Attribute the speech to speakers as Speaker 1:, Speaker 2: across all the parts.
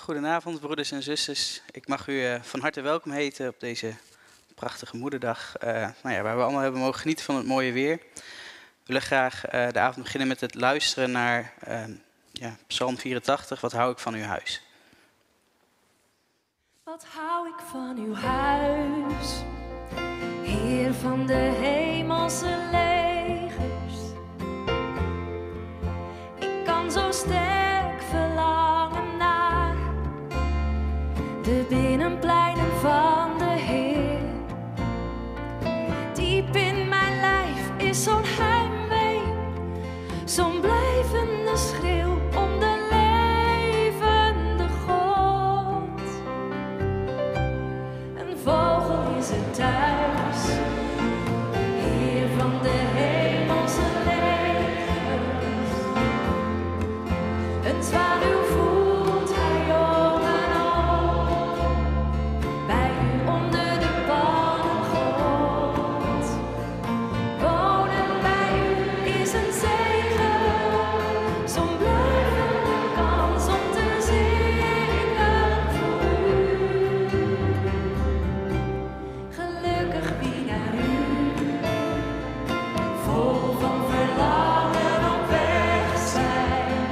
Speaker 1: Goedenavond, broeders en zusters. Ik mag u van harte welkom heten op deze prachtige moederdag. Waar we allemaal hebben mogen genieten van het mooie weer. We willen graag de avond beginnen met het luisteren naar Psalm 84. Wat hou ik van uw huis?
Speaker 2: Wat hou ik van uw huis, Heer van de hemelse legers. Ik kan zo sterk verlangen naar de binnenpleinen van de Heer. Diep in mijn lijf is zo'n heimwee, zo'n blijvende schreeuw om de levende God. Een vogel is het thuis, Heer van de hemelse legers. Een zwaluw voelt hij jong en oud, bij u onder de pannen God. Wonen bij u is een zegen, zo'n blijvende kans om te zingen voor u. Gelukkig wie naar u, vol van verlangen op weg zijn.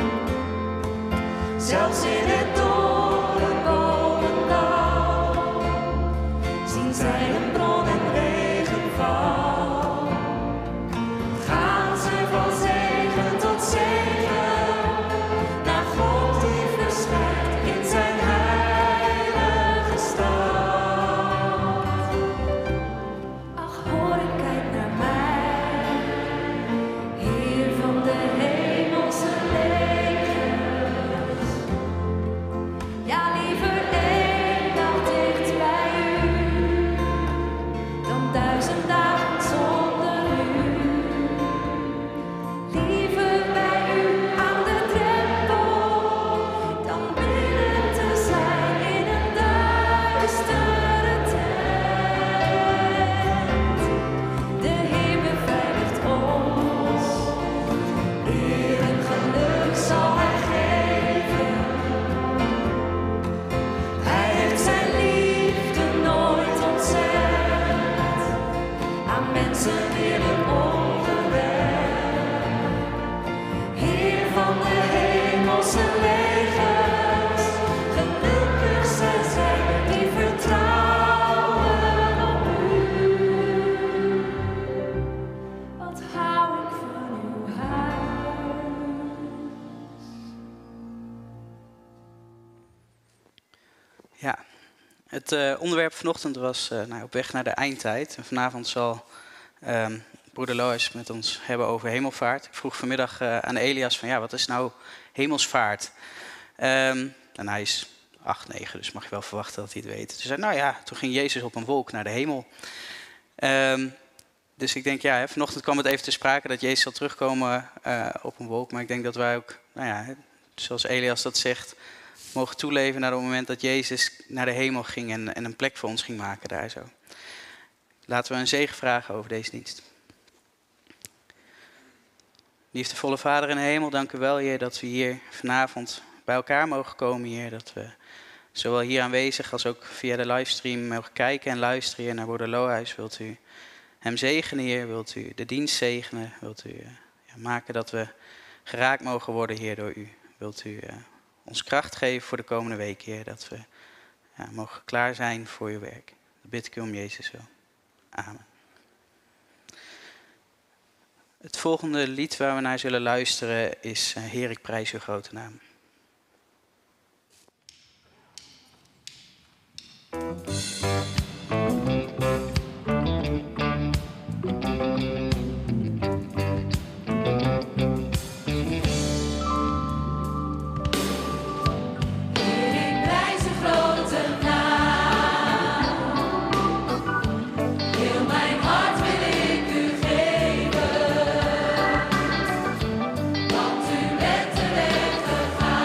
Speaker 2: Zelfs in het dorre bomendal zien zij een bron en regenval. Gaan ze van zegen tot zegen, naar God die verschijnt in zijn heilige stad. Ach, hoor en kijk naar mij, Heer van de hemelse legers. Ja, liever één dag dicht bij u, dan 1000 dagen zonder u. Liever bij u aan de drempel, dan binnen te zijn in een duistere tent. De Heer beveiligt ons, eer en geluk zal hij geven. Hij heeft zijn liefde nooit ontzegd aan mensen willen onderweg. Heer van de hemelse legers, gelukkig zijn zij die vertrouwen op u. Wat hou ik van uw huis.
Speaker 1: Ja, het onderwerp vanochtend was op weg naar de eindtijd. En vanavond zal broeder Lois met ons hebben over hemelvaart. Ik vroeg vanmiddag aan Elias van wat is nou hemelsvaart? En hij is 8, 9, dus mag je wel verwachten dat hij het weet. Toen zei toen ging Jezus op een wolk naar de hemel. Dus ik denk, vanochtend kwam het even te sprake dat Jezus zal terugkomen op een wolk. Maar ik denk dat wij ook, zoals Elias dat zegt, mogen toeleven naar het moment dat Jezus naar de hemel ging en een plek voor ons ging maken daar zo. Laten we een zegen vragen over deze dienst. Liefdevolle Vader in de hemel, dank u wel, Heer, dat we hier vanavond bij elkaar mogen komen, Heer. Dat we zowel hier aanwezig als ook via de livestream mogen kijken en luisteren, Heer, naar broeder Lohuis. Wilt u hem zegenen, Heer? Wilt u de dienst zegenen? Wilt u maken dat we geraakt mogen worden, Heer, door u? Wilt u ons kracht geven voor de komende week, Heer, dat we mogen klaar zijn voor uw werk. Dat bid ik u om Jezus wel. Amen. Het volgende lied waar we naar zullen luisteren is Heer, ik prijs uw grote naam.
Speaker 2: Want u bent de weg gegaan.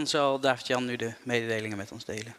Speaker 1: dan zal David-Jan nu de mededelingen met ons delen.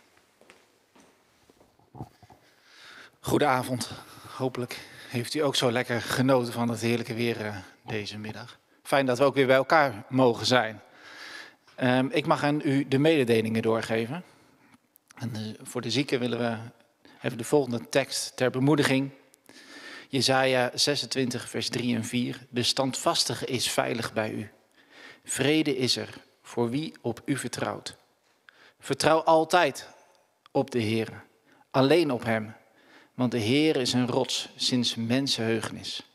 Speaker 3: Goedenavond. Hopelijk heeft u ook zo lekker genoten van het heerlijke weer deze middag. Fijn dat we ook weer bij elkaar mogen zijn. Ik mag aan u de mededelingen doorgeven. En voor de zieken willen we even de volgende tekst ter bemoediging. Jesaja 26 vers 3 en 4. De standvastige is veilig bij u. Vrede is er voor wie op u vertrouwt. Vertrouw altijd op de Heer, alleen op hem. Want de Heer is een rots sinds mensenheugenis.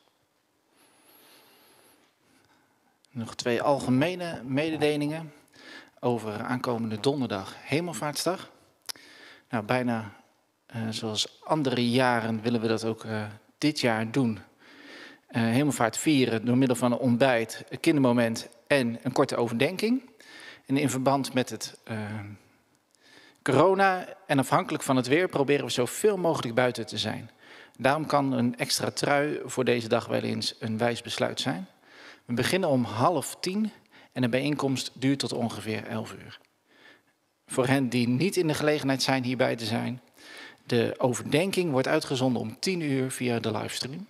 Speaker 3: Nog 2 algemene mededelingen over aankomende donderdag, Hemelvaartsdag. Nou, bijna zoals andere jaren willen we dat ook dit jaar doen. Hemelvaart vieren door middel van een ontbijt, een kindermoment en een korte overdenking. En in verband met het corona en afhankelijk van het weer proberen we zoveel mogelijk buiten te zijn. Daarom kan een extra trui voor deze dag wel eens een wijs besluit zijn. We beginnen om 9:30 en de bijeenkomst duurt tot ongeveer 11 uur. Voor hen die niet in de gelegenheid zijn hierbij te zijn, de overdenking wordt uitgezonden om 10 uur via de livestream.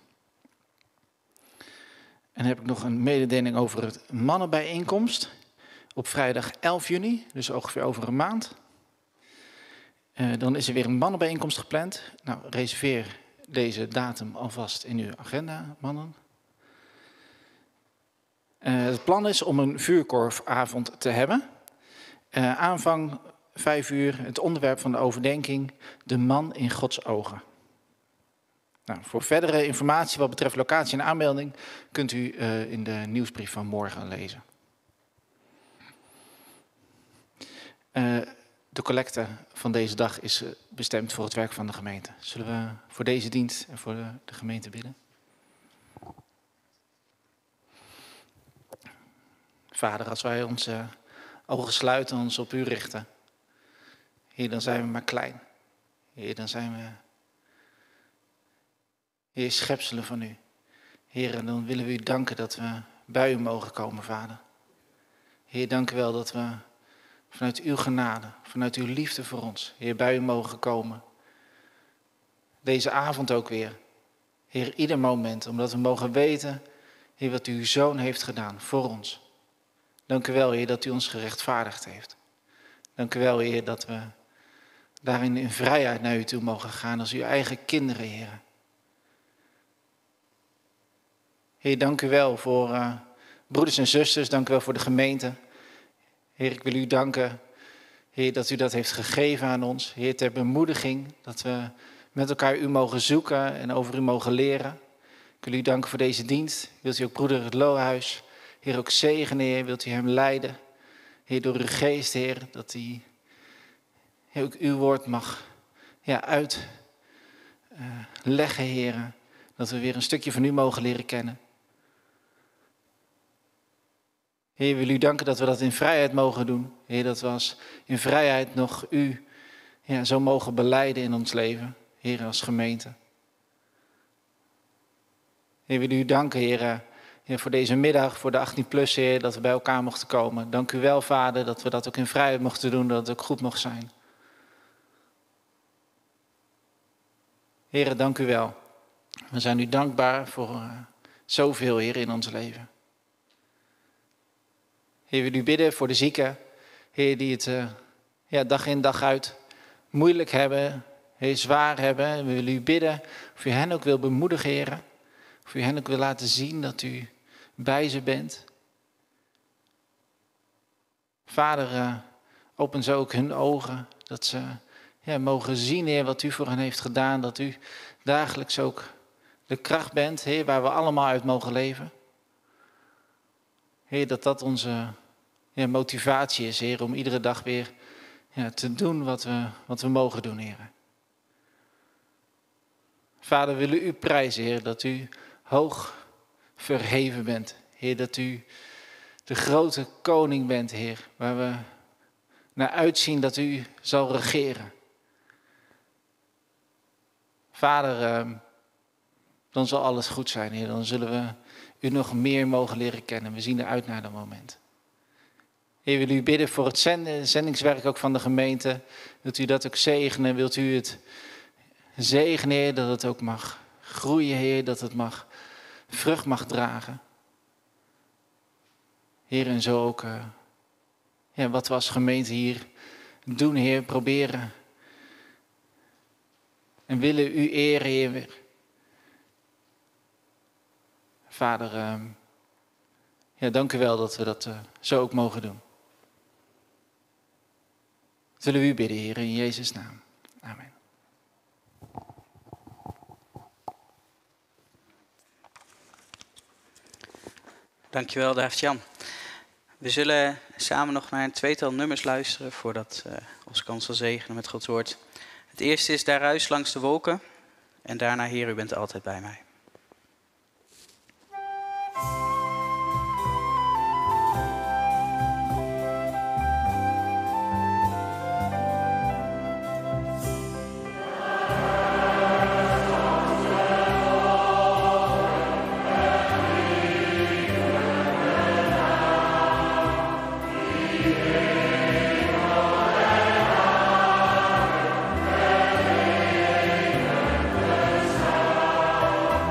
Speaker 3: En dan heb ik nog een mededeling over het mannenbijeenkomst op vrijdag 11 juni, dus ongeveer over een maand. Dan is er weer een mannenbijeenkomst gepland. Nou, reserveer deze datum alvast in uw agenda, mannen. Het plan is om een vuurkorfavond te hebben. Aanvang 5 uur, het onderwerp van de overdenking, de man in Gods ogen. Nou, voor verdere informatie wat betreft locatie en aanmelding kunt u in de nieuwsbrief van morgen lezen. De collecte van deze dag is bestemd voor het werk van de gemeente. Zullen we voor deze dienst en voor de gemeente bidden? Vader, als wij onze ogen sluiten en ons op u richten, Heer, dan zijn we maar klein. Heer, dan zijn we, Heer, schepselen van u. Heer, en dan willen we u danken dat we bij u mogen komen, Vader. Heer, dank u wel dat we vanuit uw genade, vanuit uw liefde voor ons, Heer, bij u mogen komen. Deze avond ook weer. Heer, ieder moment, omdat we mogen weten, Heer, wat uw Zoon heeft gedaan voor ons. Dank u wel, Heer, dat u ons gerechtvaardigd heeft. Dank u wel, Heer, dat we daarin in vrijheid naar u toe mogen gaan als uw eigen kinderen, Heer. Heer, dank u wel voor broeders en zusters, dank u wel voor de gemeente. Heer, ik wil u danken, Heer, dat u dat heeft gegeven aan ons. Heer, ter bemoediging, dat we met elkaar u mogen zoeken en over u mogen leren. Ik wil u danken voor deze dienst. Wilt u ook broeder het Lohuis, Heer, ook zegenen, Heer. Wilt u hem leiden, Heer, door uw geest, Heer, dat hij ook uw woord mag uitleggen, Heer. Dat we weer een stukje van u mogen leren kennen. Heer, wil u danken dat we dat in vrijheid mogen doen. Heer, dat we als in vrijheid nog u zo mogen belijden in ons leven. Heer, als gemeente. Heer, wil u danken, Heer, voor deze middag, voor de 18+, Heer, dat we bij elkaar mochten komen. Dank u wel, Vader, dat we dat ook in vrijheid mochten doen, dat het ook goed mocht zijn. Heer, dank u wel. We zijn u dankbaar voor zoveel, Heer, in ons leven. Heer, wil u bidden voor de zieken, Heer, die het dag in dag uit moeilijk hebben, Heer, zwaar hebben. We willen u bidden of u hen ook wil bemoedigen, Heer. Of u hen ook wil laten zien dat u bij ze bent. Vader, open zo ook hun ogen, dat ze mogen zien, Heer, wat u voor hen heeft gedaan. Dat u dagelijks ook de kracht bent, Heer, waar we allemaal uit mogen leven. Heer, dat dat onze motivatie is, Heer, om iedere dag weer te doen wat we mogen doen, Heer. Vader, we willen u prijzen, Heer, dat u hoog verheven bent. Heer, dat u de grote koning bent, Heer, waar we naar uitzien dat u zal regeren. Vader, dan zal alles goed zijn, Heer. Dan zullen we u nog meer mogen leren kennen. We zien eruit naar dat moment. Heer, wil u bidden voor het zendingswerk ook van de gemeente. Wilt u dat ook zegenen? Wilt u het zegenen, Heer, dat het ook mag groeien, Heer, dat het vrucht mag dragen. Heer, en zo ook wat we als gemeente hier doen, Heer, proberen. En willen u eren, Heer. Vader, dank u wel dat we dat zo ook mogen doen. Zullen we u bidden, Heer, in Jezus' naam. Amen.
Speaker 1: Dankjewel, David-Jan. We zullen samen nog naar een tweetal nummers luisteren voordat ons kan zal zegenen met Gods woord. Het eerste is Daar ruis langs de wolken en daarna Heer, u bent altijd bij mij.
Speaker 2: Amen.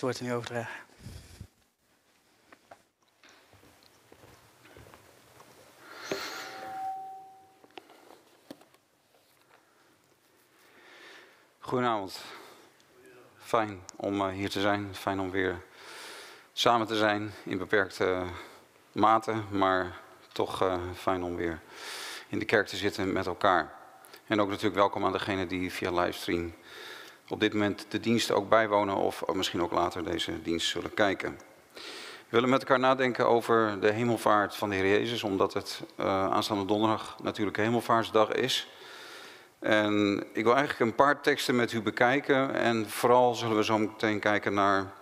Speaker 1: het woord nu overdragen.
Speaker 4: Goedenavond. Fijn om hier te zijn. Fijn om weer samen te zijn in beperkte mate. Maar toch fijn om weer in de kerk te zitten met elkaar. En ook natuurlijk welkom aan degenen die via livestream op dit moment de dienst ook bijwonen. Of misschien ook later deze dienst zullen kijken. We willen met elkaar nadenken over de hemelvaart van de Heer Jezus. Omdat het aanstaande donderdag natuurlijk Hemelvaartsdag is. En ik wil eigenlijk een paar teksten met u bekijken. En vooral zullen we zo meteen kijken naar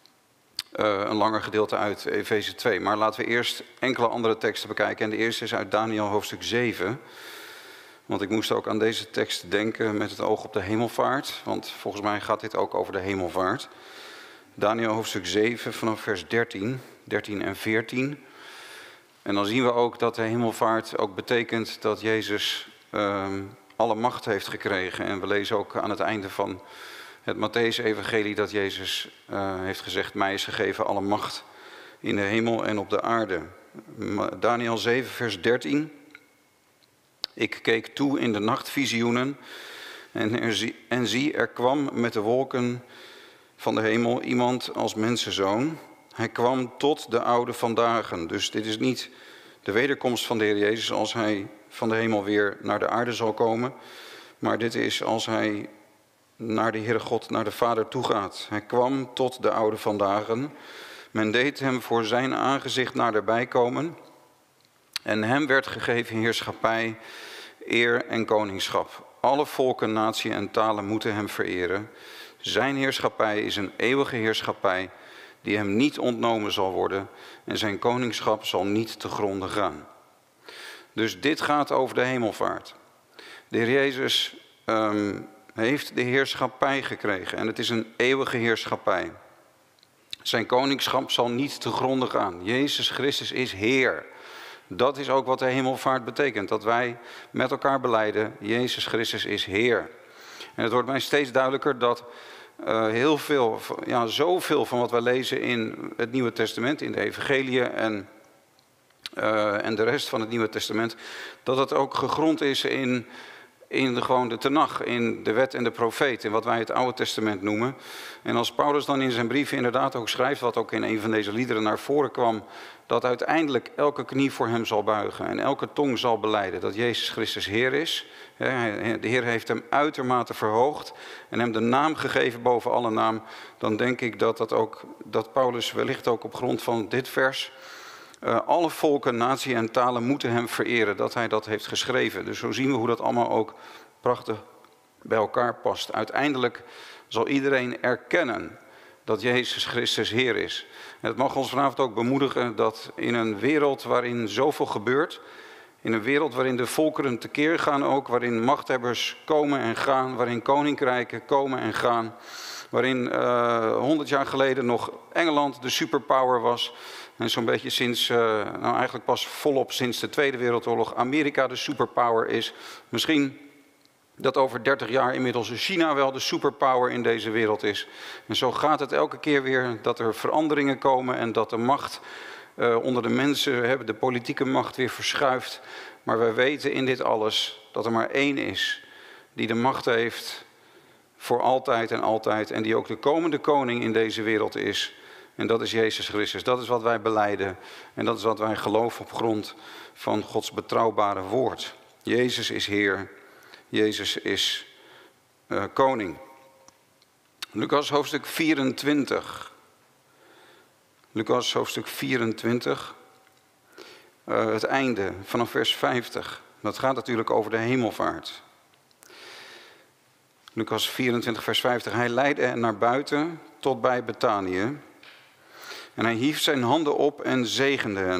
Speaker 4: een langer gedeelte uit Efeze 2. Maar laten we eerst enkele andere teksten bekijken. En de eerste is uit Daniël hoofdstuk 7. Want ik moest ook aan deze tekst denken met het oog op de hemelvaart. Want volgens mij gaat dit ook over de hemelvaart. Daniël hoofdstuk 7 vanaf vers 13 en 14. En dan zien we ook dat de hemelvaart ook betekent dat Jezus alle macht heeft gekregen. En we lezen ook aan het einde van het Mattheüs-evangelie dat Jezus heeft gezegd: mij is gegeven alle macht in de hemel en op de aarde. Daniël 7 vers 13. Ik keek toe in de nachtvisioenen en zie, er kwam met de wolken van de hemel iemand als mensenzoon. Hij kwam tot de oude vandaag. Dus dit is niet de wederkomst van de Heer Jezus als hij van de hemel weer naar de aarde zal komen. Maar dit is als hij naar de Heere God, naar de Vader toegaat. Hij kwam tot de oude vandaag. Men deed hem voor zijn aangezicht naderbij komen. En hem werd gegeven heerschappij, eer en koningschap. Alle volken, naties en talen moeten hem vereren. Zijn heerschappij is een eeuwige heerschappij die hem niet ontnomen zal worden. En zijn koningschap zal niet te gronde gaan. Dus dit gaat over de hemelvaart. De Heer Jezus heeft de heerschappij gekregen. En het is een eeuwige heerschappij. Zijn koningschap zal niet te gronde gaan. Jezus Christus is Heer. Dat is ook wat de hemelvaart betekent. Dat wij met elkaar belijden, Jezus Christus is Heer. En het wordt mij steeds duidelijker dat zoveel van wat wij lezen in het Nieuwe Testament, in de evangeliën en de rest van het Nieuwe Testament, dat het ook gegrond is in de Tenach, in de wet en de profeet, in wat wij het Oude Testament noemen. En als Paulus dan in zijn brieven inderdaad ook schrijft, wat ook in een van deze liederen naar voren kwam, dat uiteindelijk elke knie voor hem zal buigen en elke tong zal belijden dat Jezus Christus Heer is. De Heer heeft hem uitermate verhoogd en hem de naam gegeven boven alle naam. Dan denk ik dat Paulus wellicht ook op grond van dit vers alle volken, naties en talen moeten hem vereren, dat hij dat heeft geschreven. Dus zo zien we hoe dat allemaal ook prachtig bij elkaar past. Uiteindelijk zal iedereen erkennen dat Jezus Christus Heer is. En het mag ons vanavond ook bemoedigen dat in een wereld waarin zoveel gebeurt, in een wereld waarin de volkeren tekeer gaan ook, waarin machthebbers komen en gaan, waarin koninkrijken komen en gaan, waarin 100 jaar geleden nog Engeland de superpower was. En zo'n beetje sinds, eigenlijk pas volop sinds de Tweede Wereldoorlog, Amerika de superpower is. Misschien dat over 30 jaar inmiddels China wel de superpower in deze wereld is. En zo gaat het elke keer weer dat er veranderingen komen en dat de macht onder de mensen, de politieke macht weer verschuift. Maar wij weten in dit alles dat er maar één is die de macht heeft voor altijd en altijd. En die ook de komende koning in deze wereld is. En dat is Jezus Christus. Dat is wat wij belijden. En dat is wat wij geloven op grond van Gods betrouwbare woord. Jezus is Heer. Jezus is koning. Lucas hoofdstuk 24. Lucas hoofdstuk 24. Het einde vanaf vers 50. Dat gaat natuurlijk over de hemelvaart. Lucas 24 vers 50. Hij leidde hen naar buiten tot bij Betanië. En hij hief zijn handen op en zegende hen.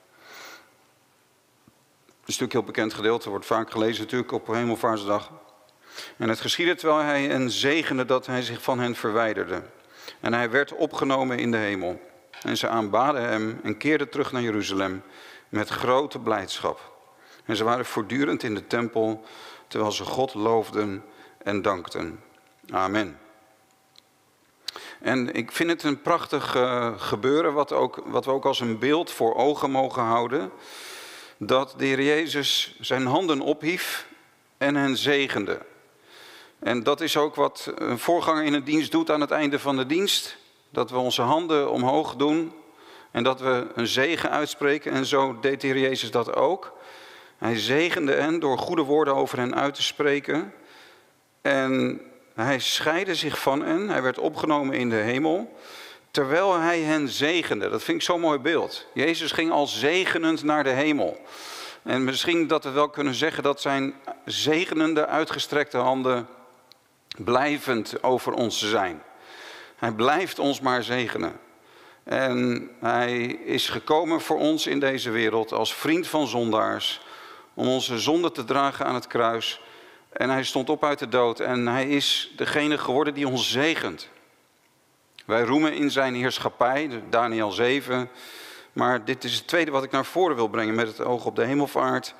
Speaker 4: Een stuk heel bekend gedeelte, wordt vaak gelezen natuurlijk op Hemelvaartsdag. En het geschiedde terwijl hij hen zegende dat hij zich van hen verwijderde. En hij werd opgenomen in de hemel. En ze aanbaden hem en keerden terug naar Jeruzalem met grote blijdschap. En ze waren voortdurend in de tempel terwijl ze God loofden en dankten. Amen. En ik vind het een prachtig gebeuren, wat we ook als een beeld voor ogen mogen houden. Dat de Heer Jezus zijn handen ophief en hen zegende. En dat is ook wat een voorganger in een dienst doet aan het einde van de dienst. Dat we onze handen omhoog doen en dat we een zegen uitspreken. En zo deed de Heer Jezus dat ook. Hij zegende hen door goede woorden over hen uit te spreken. En hij scheidde zich van hen. Hij werd opgenomen in de hemel. Terwijl hij hen zegende. Dat vind ik zo'n mooi beeld. Jezus ging al zegenend naar de hemel. En misschien dat we wel kunnen zeggen dat zijn zegenende uitgestrekte handen blijvend over ons zijn. Hij blijft ons maar zegenen. En hij is gekomen voor ons in deze wereld als vriend van zondaars. Om onze zonde te dragen aan het kruis. En hij stond op uit de dood. En hij is degene geworden die ons zegent. Wij roemen in zijn heerschappij, Daniël 7. Maar dit is het tweede wat ik naar voren wil brengen met het oog op de hemelvaart.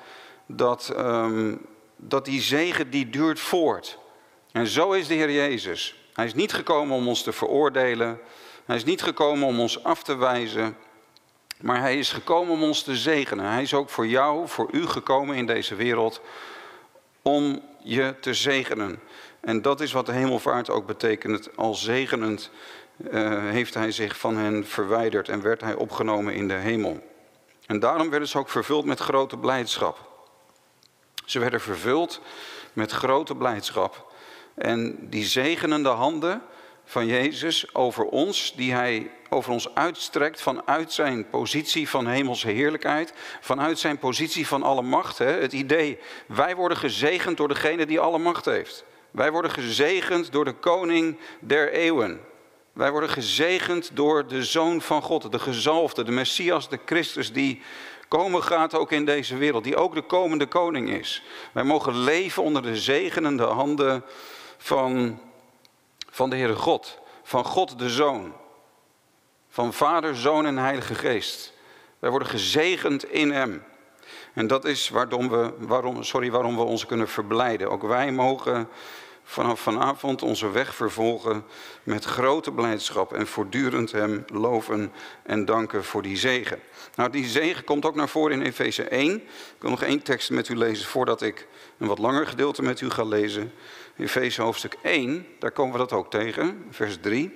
Speaker 4: Dat die zegen die duurt voort. En zo is de Heer Jezus. Hij is niet gekomen om ons te veroordelen. Hij is niet gekomen om ons af te wijzen. Maar hij is gekomen om ons te zegenen. Hij is ook voor jou, voor u gekomen in deze wereld om je te zegenen. En dat is wat de hemelvaart ook betekent. Al zegenend heeft hij zich van hen verwijderd en werd hij opgenomen in de hemel. En daarom werden ze ook vervuld met grote blijdschap. Ze werden vervuld met grote blijdschap. En die zegenende handen van Jezus over ons, die hij over ons uitstrekt vanuit zijn positie van hemelse heerlijkheid, vanuit zijn positie van alle macht. Het idee, wij worden gezegend door degene die alle macht heeft. Wij worden gezegend door de koning der eeuwen. Wij worden gezegend door de Zoon van God, de gezalfde, de Messias, de Christus, die komen gaat ook in deze wereld, die ook de komende koning is. Wij mogen leven onder de zegenende handen van de Heere God, van God de Zoon, van Vader, Zoon en Heilige Geest. Wij worden gezegend in hem. En dat is waarom we ons kunnen verblijden. Ook wij mogen vanaf vanavond onze weg vervolgen met grote blijdschap en voortdurend hem loven en danken voor die zegen. Nou, die zegen komt ook naar voren in Efeze 1. Ik wil nog 1 tekst met u lezen voordat ik een wat langer gedeelte met u ga lezen. Efeze hoofdstuk 1, daar komen we dat ook tegen, vers 3.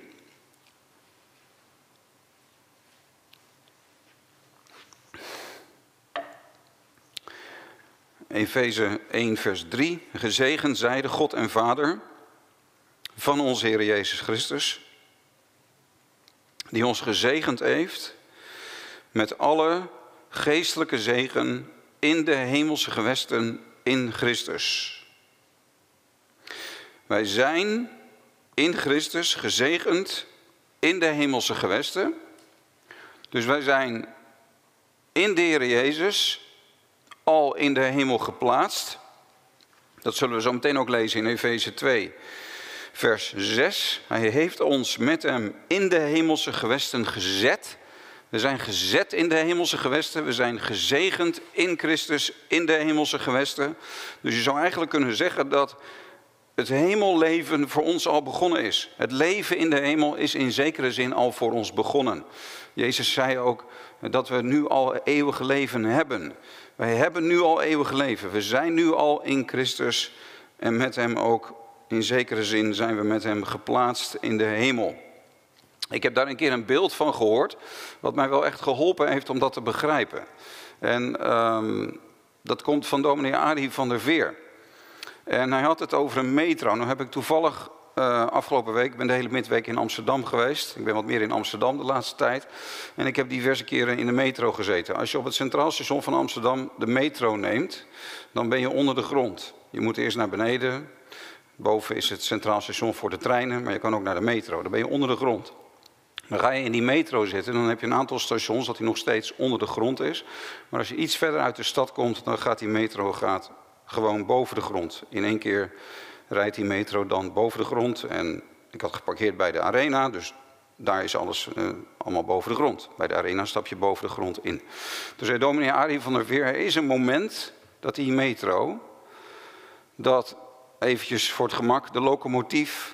Speaker 4: Efeze 1 vers 3. Gezegend zij de God en Vader van onze Heer Jezus Christus, die ons gezegend heeft met alle geestelijke zegen in de hemelse gewesten in Christus. Wij zijn in Christus gezegend in de hemelse gewesten. Dus wij zijn in de Heer Jezus al in de hemel geplaatst. Dat zullen we zo meteen ook lezen in Efeze 2, vers 6. Hij heeft ons met hem in de hemelse gewesten gezet. We zijn gezet in de hemelse gewesten. We zijn gezegend in Christus in de hemelse gewesten. Dus je zou eigenlijk kunnen zeggen dat het hemelleven voor ons al begonnen is. Het leven in de hemel is in zekere zin al voor ons begonnen. Jezus zei ook dat we nu al eeuwig leven hebben. Wij hebben nu al eeuwig leven. We zijn nu al in Christus en met hem ook in zekere zin zijn we met hem geplaatst in de hemel. Ik heb daar een keer een beeld van gehoord, wat mij wel echt geholpen heeft om dat te begrijpen. En dat komt van dominee Arie van der Veer. En hij had het over een metro. Nou heb ik toevallig afgelopen week, ik ben de hele midweek in Amsterdam geweest. Ik ben wat meer in Amsterdam de laatste tijd. En ik heb diverse keren in de metro gezeten. Als je op het Centraal Station van Amsterdam de metro neemt, dan ben je onder de grond. Je moet eerst naar beneden. Boven is het Centraal Station voor de treinen, maar je kan ook naar de metro. Dan ben je onder de grond. Dan ga je in die metro zitten, dan heb je een aantal stations dat die nog steeds onder de grond is. Maar als je iets verder uit de stad komt, dan gaat die metro gewoon boven de grond. In één keer rijdt die metro dan boven de grond. En ik had geparkeerd bij de Arena, dus daar is alles allemaal boven de grond. Bij de Arena stap je boven de grond in. Toen zei dominee Arie van der Veer, er is een moment dat die metro, dat eventjes voor het gemak de locomotief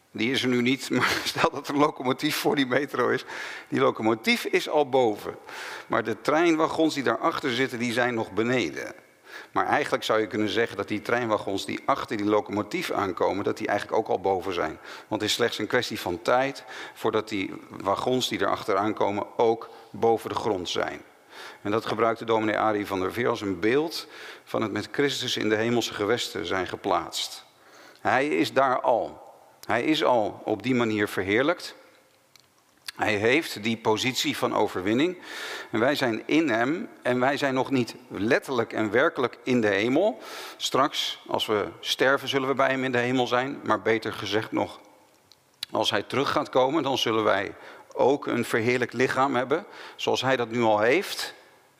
Speaker 4: Die is er nu niet, maar stel dat er een locomotief voor die metro is. Die locomotief is al boven. Maar de treinwagons die daarachter zitten, die zijn nog beneden. Maar eigenlijk zou je kunnen zeggen dat die treinwagons die achter die locomotief aankomen, dat die eigenlijk ook al boven zijn. Want het is slechts een kwestie van tijd voordat die wagons die erachter aankomen ook boven de grond zijn. En dat gebruikte dominee Arie van der Veer als een beeld van het met Christus in de hemelse gewesten zijn geplaatst. Hij is daar al. Hij is al op die manier verheerlijkt. Hij heeft die positie van overwinning. En wij zijn in hem en wij zijn nog niet letterlijk en werkelijk in de hemel. Straks, als we sterven, zullen we bij hem in de hemel zijn. Maar beter gezegd nog, als hij terug gaat komen, dan zullen wij ook een verheerlijkt lichaam hebben. Zoals hij dat nu al heeft.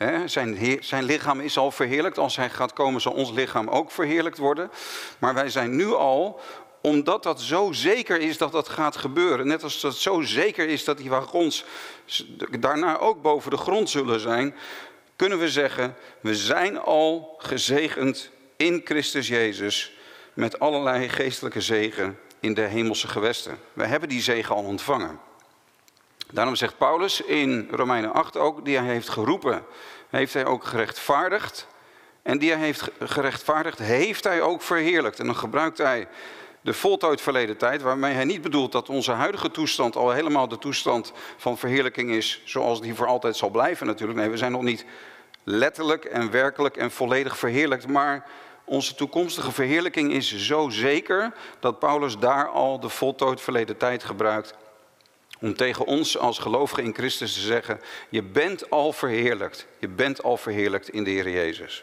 Speaker 4: Zijn lichaam is al verheerlijkt. Als hij gaat komen, zal ons lichaam ook verheerlijkt worden. Maar wij zijn nu al, omdat dat zo zeker is dat dat gaat gebeuren. Net als dat zo zeker is dat die wagons daarna ook boven de grond zullen zijn. Kunnen we zeggen, we zijn al gezegend in Christus Jezus. Met allerlei geestelijke zegen in de hemelse gewesten. We hebben die zegen al ontvangen. Daarom zegt Paulus in Romeinen 8 ook, die hij heeft geroepen, heeft hij ook gerechtvaardigd. En die hij heeft gerechtvaardigd, heeft hij ook verheerlijkt. En dan gebruikt hij de voltooid verleden tijd, waarmee hij niet bedoelt dat onze huidige toestand al helemaal de toestand van verheerlijking is, zoals die voor altijd zal blijven natuurlijk. Nee, we zijn nog niet letterlijk en werkelijk en volledig verheerlijkt, maar onze toekomstige verheerlijking is zo zeker dat Paulus daar al de voltooid verleden tijd gebruikt om tegen ons als gelovigen in Christus te zeggen, je bent al verheerlijkt. Je bent al verheerlijkt in de Heer Jezus.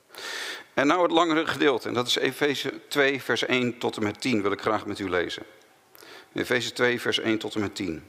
Speaker 4: En nou het langere gedeelte, en dat is Efeze 2 vers 1 tot en met 10, wil ik graag met u lezen. Efeze 2 vers 1 tot en met 10.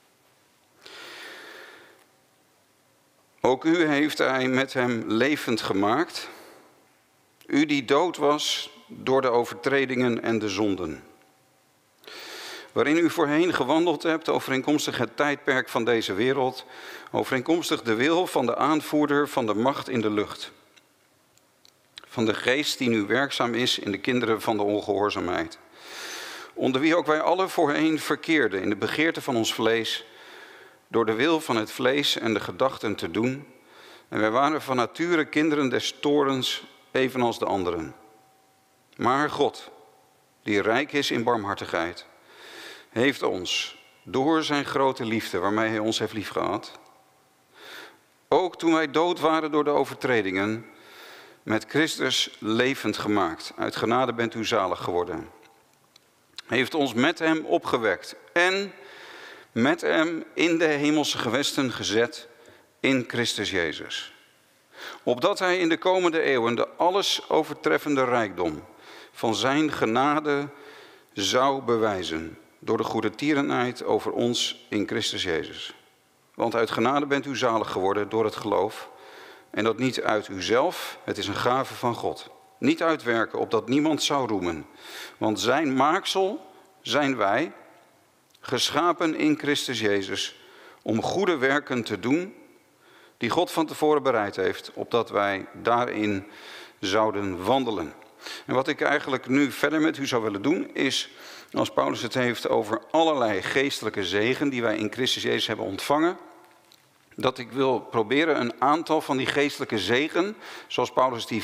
Speaker 4: Ook u heeft hij met hem levend gemaakt, u die dood was door de overtredingen en de zonden, waarin u voorheen gewandeld hebt overeenkomstig het tijdperk van deze wereld, overeenkomstig de wil van de aanvoerder van de macht in de lucht, van de geest die nu werkzaam is in de kinderen van de ongehoorzaamheid, onder wie ook wij alle voorheen verkeerden in de begeerte van ons vlees, door de wil van het vlees en de gedachten te doen, en wij waren van nature kinderen des toorns, evenals de anderen. Maar God, die rijk is in barmhartigheid, heeft ons door zijn grote liefde, waarmee hij ons heeft liefgehad, ook toen wij dood waren door de overtredingen, met Christus levend gemaakt. Uit genade bent u zalig geworden. Heeft ons met hem opgewekt en met hem in de hemelse gewesten gezet in Christus Jezus. Opdat hij in de komende eeuwen de alles overtreffende rijkdom van zijn genade zou bewijzen, door de goede tierenheid over ons in Christus Jezus. Want uit genade bent u zalig geworden door het geloof. En dat niet uit uzelf, het is een gave van God. Niet uitwerken, opdat niemand zou roemen. Want zijn maaksel zijn wij, geschapen in Christus Jezus, om goede werken te doen, die God van tevoren bereid heeft, opdat wij daarin zouden wandelen. En wat ik eigenlijk nu verder met u zou willen doen, is, als Paulus het heeft over allerlei geestelijke zegen die wij in Christus Jezus hebben ontvangen, dat ik wil proberen een aantal van die geestelijke zegen, zoals Paulus die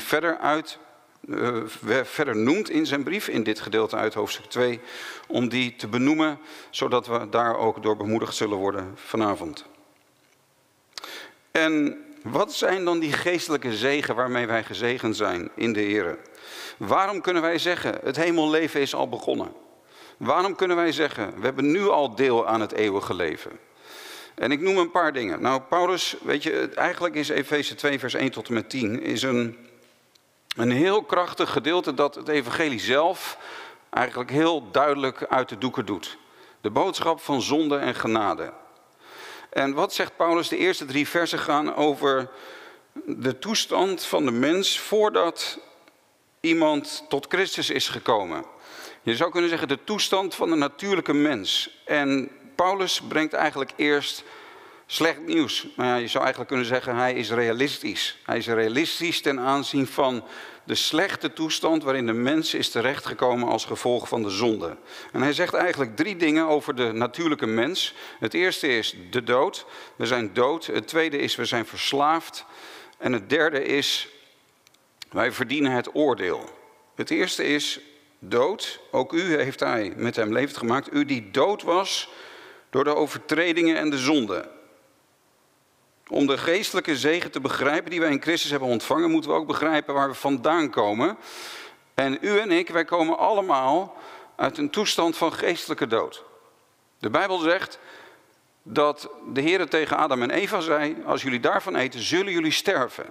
Speaker 4: verder noemt in zijn brief, in dit gedeelte uit hoofdstuk 2, om die te benoemen, zodat we daar ook door bemoedigd zullen worden vanavond. En wat zijn dan die geestelijke zegen waarmee wij gezegend zijn in de Heer? Waarom kunnen wij zeggen, het hemelleven is al begonnen? Waarom kunnen wij zeggen, we hebben nu al deel aan het eeuwige leven? En ik noem een paar dingen. Nou, Paulus, weet je, eigenlijk is Efeze 2 vers 1 tot en met 10... is een heel krachtig gedeelte dat het evangelie zelf eigenlijk heel duidelijk uit de doeken doet. De boodschap van zonde en genade. En wat zegt Paulus? De eerste 3 versen gaan over de toestand van de mens voordat iemand tot Christus is gekomen. Je zou kunnen zeggen de toestand van de natuurlijke mens. En Paulus brengt eigenlijk eerst Slecht nieuws. Nou ja, je zou eigenlijk kunnen zeggen, hij is realistisch. Hij is realistisch ten aanzien van de slechte toestand waarin de mens is terechtgekomen als gevolg van de zonde. En hij zegt eigenlijk 3 dingen over de natuurlijke mens. Het eerste is de dood. We zijn dood. Het tweede is, we zijn verslaafd. En het derde is, wij verdienen het oordeel. Het eerste is dood. Ook u heeft hij met hem levend gemaakt. U die dood was door de overtredingen en de zonde. Om de geestelijke zegen te begrijpen die wij in Christus hebben ontvangen, moeten we ook begrijpen waar we vandaan komen. En u en ik, wij komen allemaal uit een toestand van geestelijke dood. De Bijbel zegt dat de Heer tegen Adam en Eva zei, als jullie daarvan eten, zullen jullie sterven.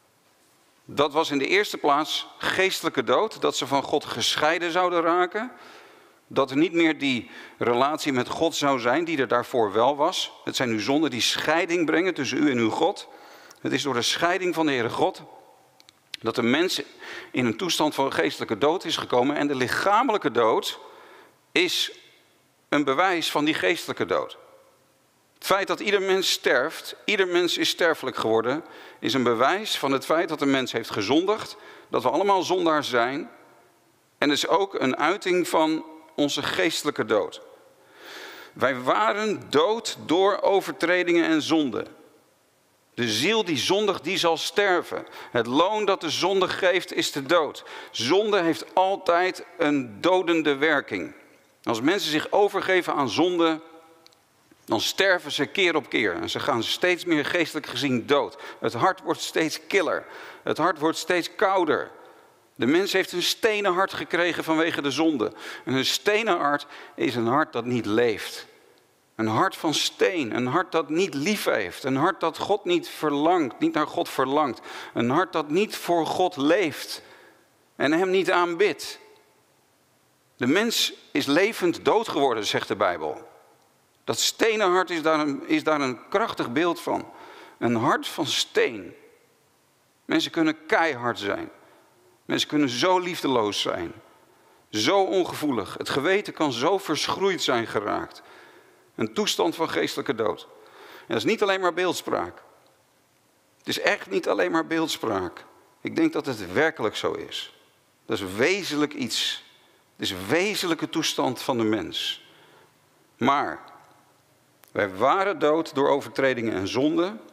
Speaker 4: Dat was in de eerste plaats geestelijke dood, dat ze van God gescheiden zouden raken. Dat er niet meer die relatie met God zou zijn die er daarvoor wel was. Het zijn uw zonden die scheiding brengen tussen u en uw God. Het is door de scheiding van de Heere God dat de mens in een toestand van geestelijke dood is gekomen. En de lichamelijke dood is een bewijs van die geestelijke dood. Het feit dat ieder mens sterft, ieder mens is sterfelijk geworden, is een bewijs van het feit dat de mens heeft gezondigd. Dat we allemaal zondaars zijn. En is ook een uiting van onze geestelijke dood. Wij waren dood door overtredingen en zonden. De ziel die zondigt, die zal sterven. Het loon dat de zonde geeft, is de dood. Zonde heeft altijd een dodende werking. Als mensen zich overgeven aan zonde, dan sterven ze keer op keer. En ze gaan steeds meer geestelijk gezien dood. Het hart wordt steeds killer. Het hart wordt steeds kouder. De mens heeft een stenen hart gekregen vanwege de zonde. En een stenen hart is een hart dat niet leeft. Een hart van steen, een hart dat niet lief heeft. Een hart dat God niet verlangt, niet naar God verlangt. Een hart dat niet voor God leeft en hem niet aanbidt. De mens is levend dood geworden, zegt de Bijbel. Dat stenen hart is daar een krachtig beeld van. Een hart van steen. Mensen kunnen keihard zijn. Mensen kunnen zo liefdeloos zijn. Zo ongevoelig. Het geweten kan zo verschroeid zijn geraakt. Een toestand van geestelijke dood. En dat is niet alleen maar beeldspraak. Het is echt niet alleen maar beeldspraak. Ik denk dat het werkelijk zo is. Dat is wezenlijk iets. Het is een wezenlijke toestand van de mens. Maar wij waren dood door overtredingen en zonden.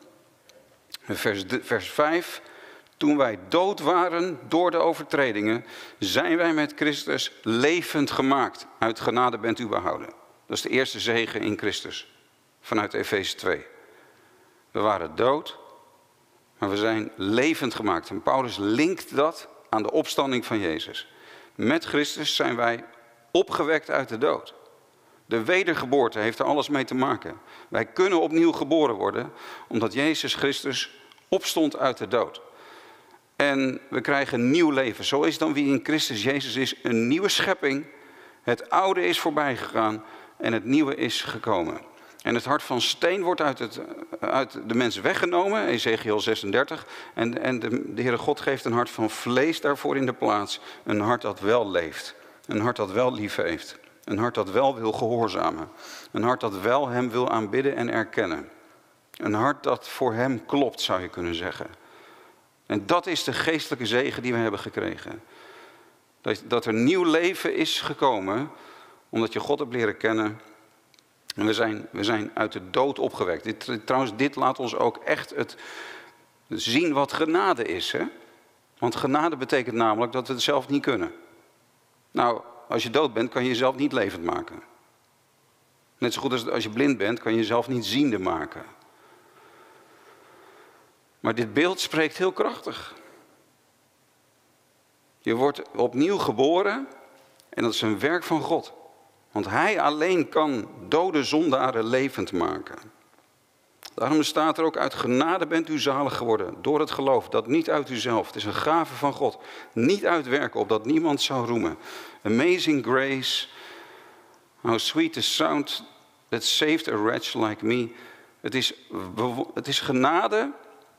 Speaker 4: Vers 5. Toen wij dood waren door de overtredingen, zijn wij met Christus levend gemaakt. Uit genade bent u behouden. Dat is de eerste zegen in Christus. Vanuit Efeze 2. We waren dood, maar we zijn levend gemaakt. En Paulus linkt dat aan de opstanding van Jezus. Met Christus zijn wij opgewekt uit de dood. De wedergeboorte heeft er alles mee te maken. Wij kunnen opnieuw geboren worden, omdat Jezus Christus opstond uit de dood. En we krijgen een nieuw leven. Zo is dan wie in Christus Jezus is, een nieuwe schepping. Het oude is voorbij gegaan en het nieuwe is gekomen. En het hart van steen wordt uit de mens weggenomen, Ezekiel 36. En de Heere God geeft een hart van vlees daarvoor in de plaats. Een hart dat wel leeft. Een hart dat wel lief heeft. Een hart dat wel wil gehoorzamen. Een hart dat wel hem wil aanbidden en erkennen. Een hart dat voor hem klopt, zou je kunnen zeggen. En dat is de geestelijke zegen die we hebben gekregen. Dat er nieuw leven is gekomen, omdat je God hebt leren kennen. En we zijn uit de dood opgewekt. Dit laat ons ook echt zien wat genade is. Hè? Want genade betekent namelijk dat we het zelf niet kunnen. Nou, als je dood bent, kan je jezelf niet levend maken. Net zo goed als je blind bent, kan je jezelf niet ziende maken. Maar dit beeld spreekt heel krachtig. Je wordt opnieuw geboren en dat is een werk van God. Want hij alleen kan dode zondaren levend maken. Daarom staat er ook, uit genade bent u zalig geworden door het geloof. Dat niet uit uzelf, het is een gave van God. Niet uitwerken, opdat niemand zou roemen. Amazing grace, how sweet the sound that saved a wretch like me. Het is genade.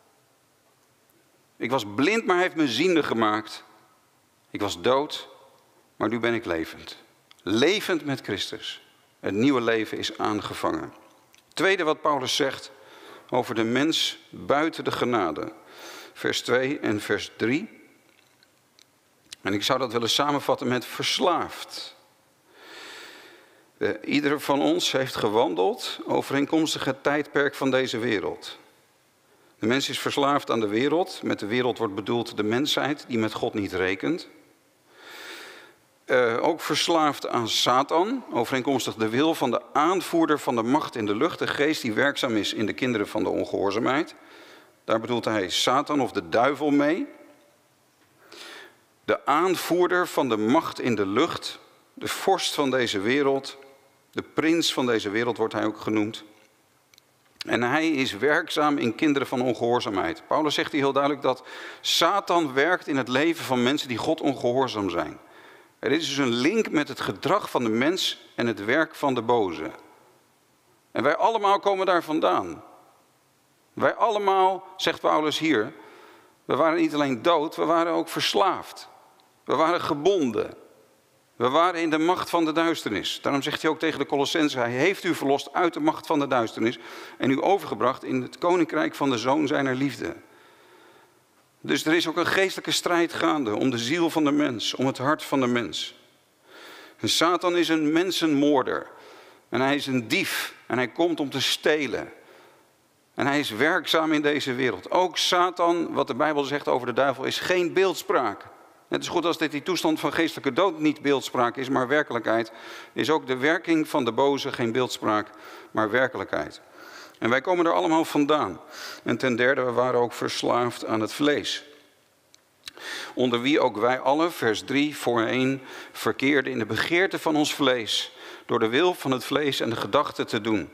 Speaker 4: Ik was blind, maar hij heeft me ziende gemaakt. Ik was dood, maar nu ben ik levend. Levend met Christus. Het nieuwe leven is aangevangen. Het tweede wat Paulus zegt, over de mens buiten de genade. Vers 2 en vers 3. En ik zou dat willen samenvatten met verslaafd. Ieder van ons heeft gewandeld overeenkomstig het tijdperk van deze wereld. De mens is verslaafd aan de wereld. Met de wereld wordt bedoeld de mensheid die met God niet rekent. Ook verslaafd aan Satan, overeenkomstig de wil van de aanvoerder van de macht in de lucht, de geest die werkzaam is in de kinderen van de ongehoorzaamheid. Daar bedoelt hij Satan of de duivel mee. De aanvoerder van de macht in de lucht, de vorst van deze wereld, de prins van deze wereld wordt hij ook genoemd. En hij is werkzaam in kinderen van ongehoorzaamheid. Paulus zegt hier heel duidelijk dat Satan werkt in het leven van mensen die God ongehoorzaam zijn. Er is dus een link met het gedrag van de mens en het werk van de boze. En wij allemaal komen daar vandaan. Wij allemaal, zegt Paulus hier, we waren niet alleen dood, we waren ook verslaafd. We waren gebonden. We waren in de macht van de duisternis. Daarom zegt hij ook tegen de Colossenzen, hij heeft u verlost uit de macht van de duisternis en u overgebracht in het koninkrijk van de Zoon zijner liefde. Dus er is ook een geestelijke strijd gaande om de ziel van de mens, om het hart van de mens. En Satan is een mensenmoorder en hij is een dief en hij komt om te stelen. En hij is werkzaam in deze wereld. Ook Satan, wat de Bijbel zegt over de duivel, is geen beeldspraak. Net zo goed als dit die toestand van geestelijke dood niet beeldspraak is, maar werkelijkheid, is ook de werking van de boze geen beeldspraak, maar werkelijkheid. En wij komen er allemaal vandaan. En ten derde, we waren ook verslaafd aan het vlees. Onder wie ook wij allen, vers 3 voorheen, verkeerden in de begeerte van ons vlees, door de wil van het vlees en de gedachten te doen.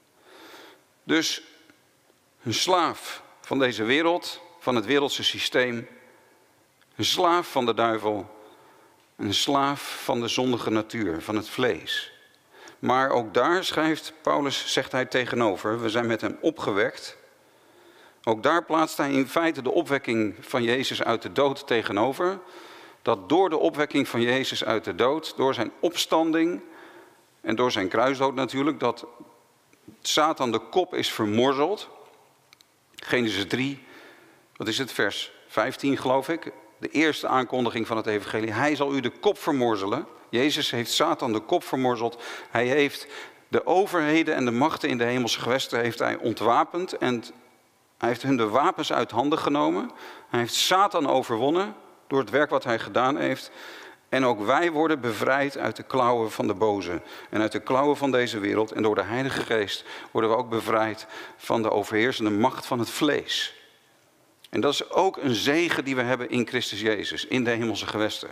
Speaker 4: Dus een slaaf van deze wereld, van het wereldse systeem, een slaaf van de duivel, een slaaf van de zondige natuur, van het vlees. Maar ook daar schrijft Paulus, zegt hij tegenover, we zijn met hem opgewekt. Ook daar plaatst hij in feite de opwekking van Jezus uit de dood tegenover. Dat door de opwekking van Jezus uit de dood, door zijn opstanding en door zijn kruisdood natuurlijk, dat Satan de kop is vermorzeld. Genesis 3, wat is het, vers 15 geloof ik. De eerste aankondiging van het evangelie. Hij zal u de kop vermorzelen. Jezus heeft Satan de kop vermorzeld. Hij heeft de overheden en de machten in de hemelse gewesten heeft hij ontwapend. En hij heeft hun de wapens uit handen genomen. Hij heeft Satan overwonnen door het werk wat hij gedaan heeft. En ook wij worden bevrijd uit de klauwen van de boze. En uit de klauwen van deze wereld. En door de Heilige Geest worden we ook bevrijd van de overheersende macht van het vlees. En dat is ook een zegen die we hebben in Christus Jezus, in de hemelse gewesten.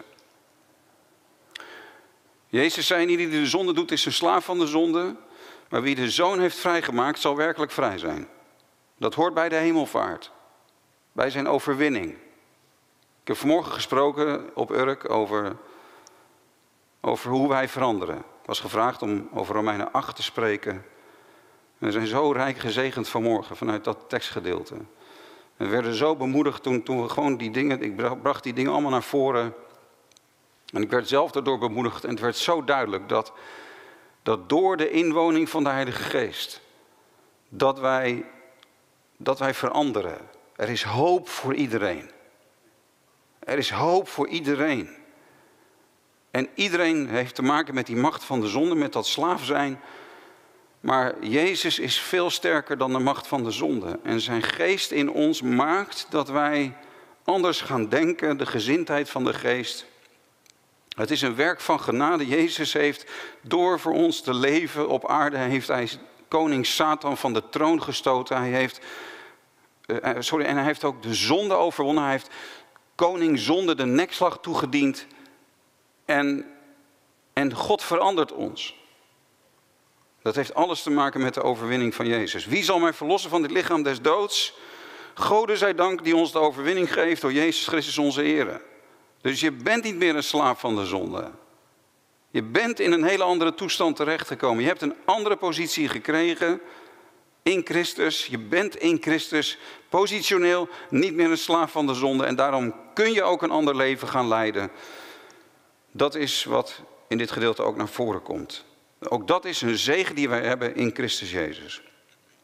Speaker 4: Jezus zei niet, wie de zonde doet is een slaaf van de zonde. Maar wie de Zoon heeft vrijgemaakt zal werkelijk vrij zijn. Dat hoort bij de hemelvaart. Bij zijn overwinning. Ik heb vanmorgen gesproken op Urk over hoe wij veranderen. Ik was gevraagd om over Romeinen 8 te spreken. En we zijn zo rijk gezegend vanmorgen vanuit dat tekstgedeelte. We werden zo bemoedigd toen we gewoon die dingen, ik bracht die dingen allemaal naar voren. En ik werd zelf daardoor bemoedigd en het werd zo duidelijk dat door de inwoning van de Heilige Geest, dat wij veranderen. Er is hoop voor iedereen. Er is hoop voor iedereen. En iedereen heeft te maken met die macht van de zonde, met dat slaaf zijn. Maar Jezus is veel sterker dan de macht van de zonde. En zijn geest in ons maakt dat wij anders gaan denken, de gezindheid van de geest. Het is een werk van genade. Jezus heeft door voor ons te leven op aarde, heeft hij koning Satan van de troon gestoten. Hij heeft ook de zonde overwonnen. Hij heeft koning zonde de nekslag toegediend. En God verandert ons. Dat heeft alles te maken met de overwinning van Jezus. Wie zal mij verlossen van dit lichaam des doods? Gode zij dank die ons de overwinning geeft door Jezus Christus onze Heer. Dus je bent niet meer een slaaf van de zonde. Je bent in een hele andere toestand terechtgekomen. Je hebt een andere positie gekregen in Christus. Je bent in Christus positioneel niet meer een slaaf van de zonde. En daarom kun je ook een ander leven gaan leiden. Dat is wat in dit gedeelte ook naar voren komt. Ook dat is een zegen die wij hebben in Christus Jezus.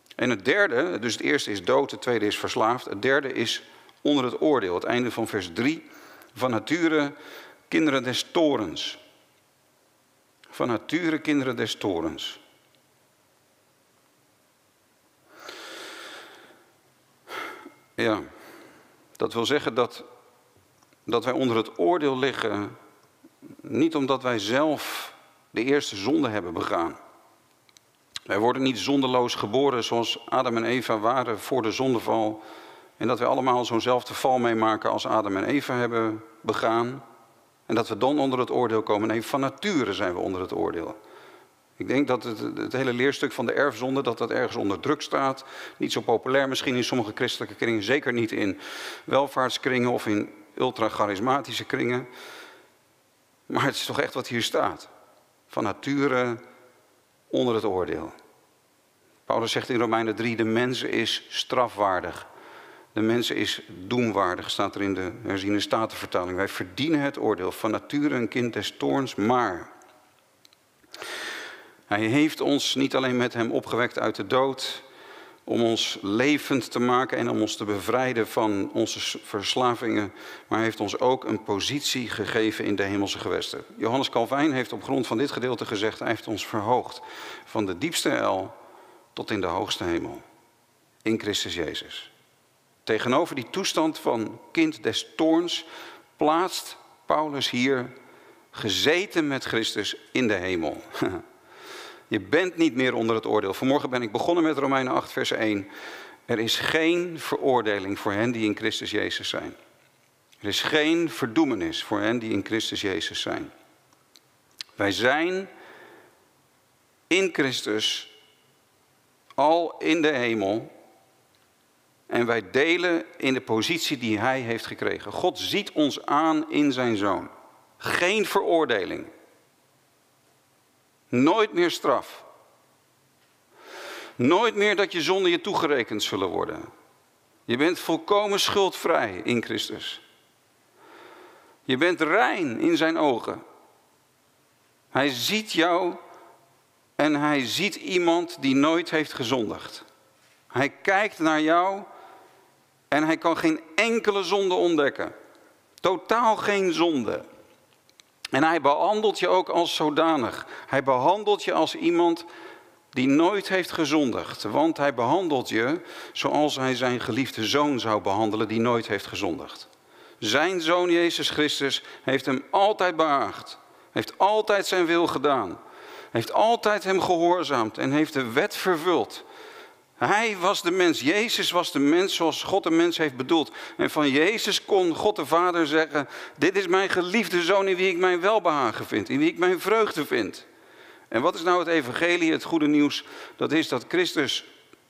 Speaker 4: En het derde, dus het eerste is dood, het tweede is verslaafd. Het derde is onder het oordeel. Het einde van vers 3. Van nature kinderen des torens. Van nature kinderen des torens. Ja, dat wil zeggen dat wij onder het oordeel liggen, niet omdat wij zelf de eerste zonde hebben begaan. Wij worden niet zondeloos geboren zoals Adam en Eva waren voor de zondeval. En dat wij allemaal zo'nzelfde val meemaken als Adam en Eva hebben begaan. En dat we dan onder het oordeel komen. Nee, van nature zijn we onder het oordeel. Ik denk dat het hele leerstuk van de erfzonde, dat ergens onder druk staat. Niet zo populair misschien in sommige christelijke kringen. Zeker niet in welvaartskringen of in ultra-charismatische kringen. Maar het is toch echt wat hier staat. Van nature onder het oordeel. Paulus zegt in Romeinen 3, de mens is strafwaardig. De mens is doemwaardig, staat er in de herziene statenvertaling. Wij verdienen het oordeel, van nature een kind des toorns, maar hij heeft ons niet alleen met hem opgewekt uit de dood, om ons levend te maken en om ons te bevrijden van onze verslavingen, maar hij heeft ons ook een positie gegeven in de hemelse gewesten. Johannes Calvijn heeft op grond van dit gedeelte gezegd, hij heeft ons verhoogd van de diepste hel tot in de hoogste hemel, in Christus Jezus. Tegenover die toestand van kind des toorns plaatst Paulus hier gezeten met Christus in de hemel. Je bent niet meer onder het oordeel. Vanmorgen ben ik begonnen met Romeinen 8 vers 1. Er is geen veroordeling voor hen die in Christus Jezus zijn. Er is geen verdoemenis voor hen die in Christus Jezus zijn. Wij zijn in Christus al in de hemel. En wij delen in de positie die hij heeft gekregen. God ziet ons aan in zijn Zoon. Geen veroordeling. Nooit meer straf. Nooit meer dat je zonden je toegerekend zullen worden. Je bent volkomen schuldvrij in Christus. Je bent rein in zijn ogen. Hij ziet jou en hij ziet iemand die nooit heeft gezondigd. Hij kijkt naar jou en hij kan geen enkele zonde ontdekken. Totaal geen zonde. En hij behandelt je ook als zodanig. Hij behandelt je als iemand die nooit heeft gezondigd. Want hij behandelt je zoals hij zijn geliefde zoon zou behandelen die nooit heeft gezondigd. Zijn zoon Jezus Christus heeft hem altijd behaagd. Heeft altijd zijn wil gedaan. Heeft altijd hem gehoorzaamd en heeft de wet vervuld. Hij was de mens, Jezus was de mens zoals God de mens heeft bedoeld. En van Jezus kon God de Vader zeggen, dit is mijn geliefde zoon in wie ik mijn welbehagen vind, in wie ik mijn vreugde vind. En wat is nou het evangelie, het goede nieuws? Dat is dat Christus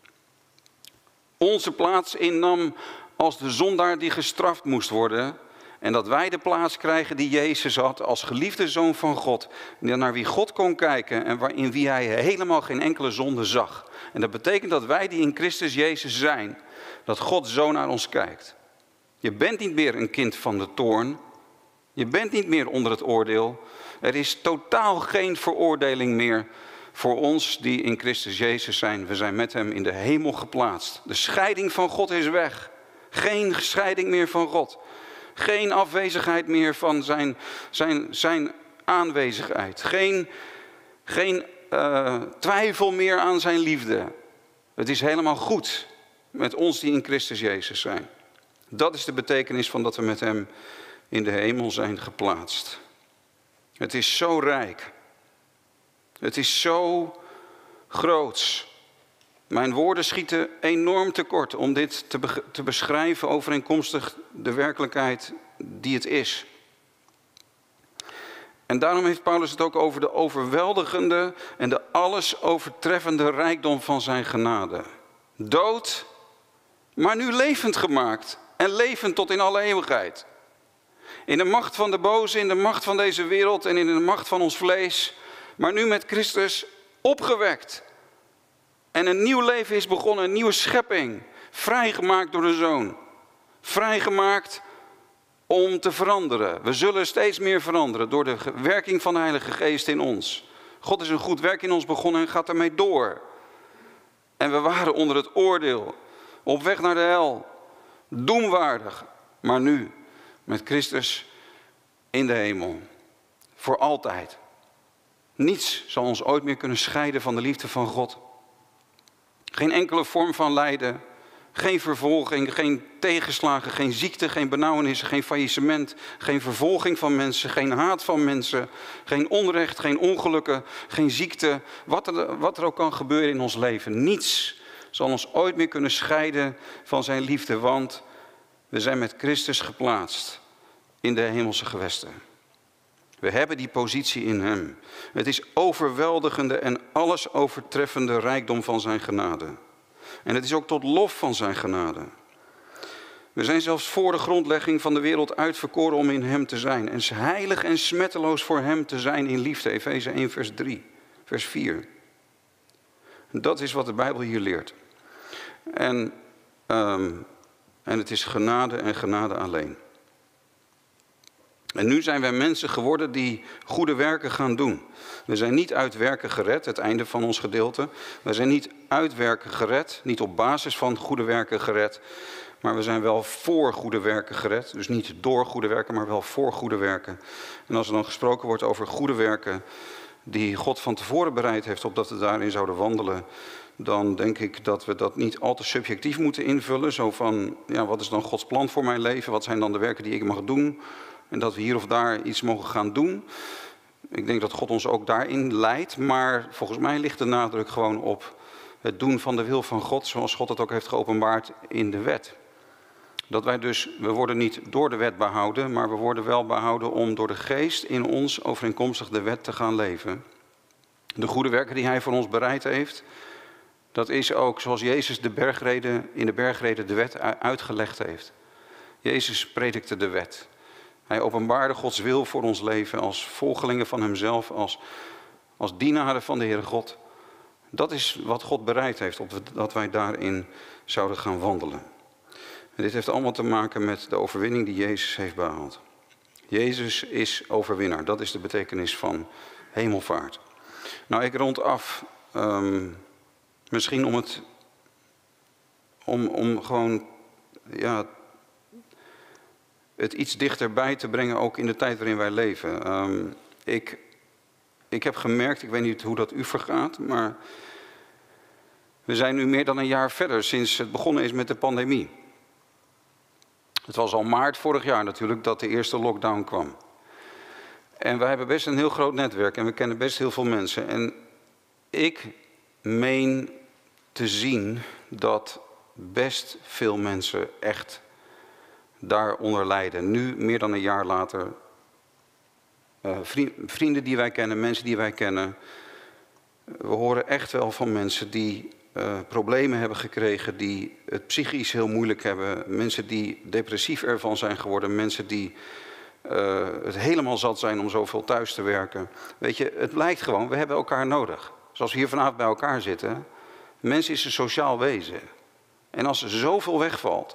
Speaker 4: onze plaats innam als de zondaar die gestraft moest worden. En dat wij de plaats krijgen die Jezus had als geliefde zoon van God. Naar wie God kon kijken en in wie hij helemaal geen enkele zonde zag. En dat betekent dat wij die in Christus Jezus zijn, dat God zo naar ons kijkt. Je bent niet meer een kind van de toorn. Je bent niet meer onder het oordeel. Er is totaal geen veroordeling meer voor ons die in Christus Jezus zijn. We zijn met hem in de hemel geplaatst. De scheiding van God is weg. Geen scheiding meer van God. Geen afwezigheid meer van zijn aanwezigheid. Geen twijfel meer aan zijn liefde. Het is helemaal goed met ons die in Christus Jezus zijn. Dat is de betekenis van dat we met hem in de hemel zijn geplaatst. Het is zo rijk. Het is zo groots. Mijn woorden schieten enorm tekort om dit te beschrijven overeenkomstig de werkelijkheid die het is. En daarom heeft Paulus het ook over de overweldigende en de alles overtreffende rijkdom van zijn genade. Dood, maar nu levend gemaakt en levend tot in alle eeuwigheid. In de macht van de boze, in de macht van deze wereld en in de macht van ons vlees, maar nu met Christus opgewekt. En een nieuw leven is begonnen, een nieuwe schepping. Vrijgemaakt door de Zoon. Vrijgemaakt om te veranderen. We zullen steeds meer veranderen door de werking van de Heilige Geest in ons. God is een goed werk in ons begonnen en gaat ermee door. En we waren onder het oordeel, op weg naar de hel, doemwaardig. Maar nu, met Christus in de hemel, voor altijd. Niets zal ons ooit meer kunnen scheiden van de liefde van God. Geen enkele vorm van lijden, geen vervolging, geen tegenslagen, geen ziekte, geen benauwenissen, geen faillissement, geen vervolging van mensen, geen haat van mensen, geen onrecht, geen ongelukken, geen ziekte, wat er ook kan gebeuren in ons leven. Niets zal ons ooit meer kunnen scheiden van zijn liefde, want we zijn met Christus geplaatst in de hemelse gewesten. We hebben die positie in hem. Het is overweldigende en alles overtreffende rijkdom van zijn genade. En het is ook tot lof van zijn genade. We zijn zelfs voor de grondlegging van de wereld uitverkoren om in hem te zijn. En heilig en smetteloos voor hem te zijn in liefde. Efeze 1 vers 3, vers 4. Dat is wat de Bijbel hier leert. En het is genade en genade alleen. En nu zijn wij mensen geworden die goede werken gaan doen. We zijn niet uit werken gered, het einde van ons gedeelte. We zijn niet uit werken gered, niet op basis van goede werken gered. Maar we zijn wel voor goede werken gered. Dus niet door goede werken, maar wel voor goede werken. En als er dan gesproken wordt over goede werken die God van tevoren bereid heeft, opdat we daarin zouden wandelen, dan denk ik dat we dat niet al te subjectief moeten invullen. Zo van, ja, wat is dan Gods plan voor mijn leven? Wat zijn dan de werken die ik mag doen? En dat we hier of daar iets mogen gaan doen. Ik denk dat God ons ook daarin leidt. Maar volgens mij ligt de nadruk gewoon op het doen van de wil van God, zoals God het ook heeft geopenbaard in de wet. Dat wij dus, we worden niet door de wet behouden, maar we worden wel behouden om door de geest in ons overeenkomstig de wet te gaan leven. De goede werken die hij voor ons bereid heeft, dat is ook zoals Jezus in de bergrede de wet uitgelegd heeft. Jezus predikte de wet. Hij openbaarde Gods wil voor ons leven als volgelingen van hemzelf, als dienaren van de Heere God. Dat is wat God bereid heeft, dat wij daarin zouden gaan wandelen. En dit heeft allemaal te maken met de overwinning die Jezus heeft behaald. Jezus is overwinnaar, dat is de betekenis van hemelvaart. Nou, ik rond af, misschien om gewoon, ja, het iets dichterbij te brengen, ook in de tijd waarin wij leven. Ik heb gemerkt, ik weet niet hoe dat u vergaat, maar we zijn nu meer dan een jaar verder sinds het begonnen is met de pandemie. Het was al maart vorig jaar natuurlijk dat de eerste lockdown kwam. En wij hebben best een heel groot netwerk en we kennen best heel veel mensen. En ik meen te zien dat best veel mensen echt daaronder lijden. Nu, meer dan een jaar later, vrienden die wij kennen, mensen die wij kennen. We horen echt wel van mensen die problemen hebben gekregen, die het psychisch heel moeilijk hebben. Mensen die depressief ervan zijn geworden, mensen die het helemaal zat zijn om zoveel thuis te werken. Weet je, het blijkt gewoon, we hebben elkaar nodig. Zoals we hier vanavond bij elkaar zitten. Mens is een sociaal wezen. En als er zoveel wegvalt.